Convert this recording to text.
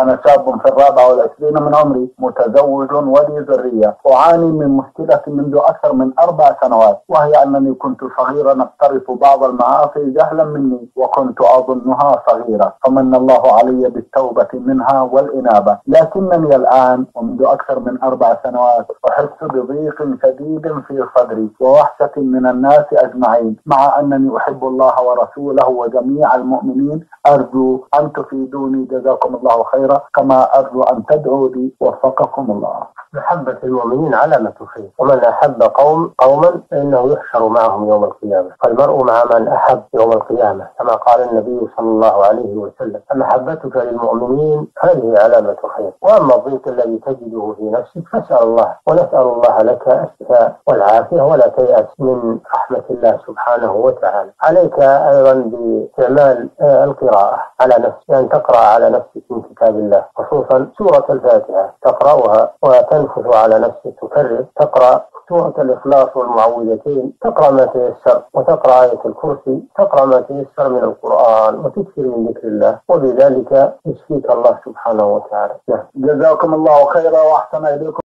أنا شاب في 24 من عمري، متزوج ولي ذرية، أعاني من مشكلة منذ أكثر من 4 سنوات، وهي أنني كنت صغيرا أقترف بعض المعاصي جهلا مني، وكنت أظنها صغيرة، فمن الله علي بالتوبة منها والإنابة. لكنني الآن ومنذ أكثر من 4 سنوات أحس بضيق شديد في صدري ووحشة من الناس أجمعين، مع أنني أحب الله ورسوله وجميع المؤمنين. أرجو أن تفيدوني جزاكم الله خيرا، كما أرجو أن تدعوا لي وفقكم الله. محبة المؤمنين علامة خير، ومن أحب قوما فإنه يحشر معهم يوم القيامة، فالمرء مع من أحب يوم القيامة، كما قال النبي صلى الله عليه وسلم: فمحبتك للمؤمنين هذه علامة خير. وأما الضيق الذي تجده في نفسك فاسأل الله، ونسأل الله لك الشفاء والعافية، ولا تيأس من رحمة الله سبحانه وتعالى. عليك أيضا باستعمال القراءة على نفسك، أن تقرأ على نفسك من كتاب الله، خصوصا سورة الفاتحة تقرأها وتنفث على نفسك، تكرر تقرأ سورة الإخلاص والمعوذتين، تقرأ ما تيسر، وتقرأ آية الكرسي، تقرأ ما تيسر من القرآن، وتكثر من ذكر الله، وبذلك يشفيك الله سبحانه وتعالى. جزاكم الله خيرا وأحسن إليكم.